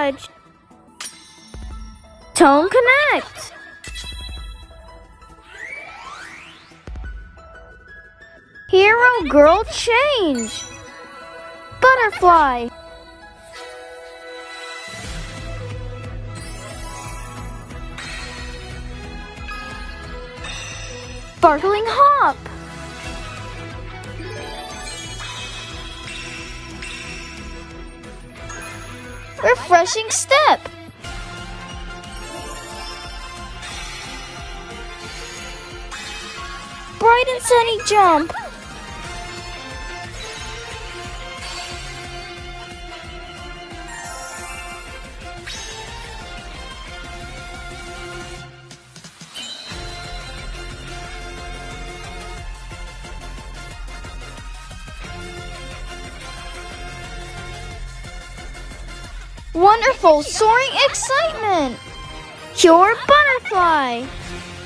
dodge. Tone connect. Hero girl change. Butterfly. Sparkling hop. Refreshing step. Bright and sunny jump. Wonderful soaring excitement. Pure butterfly.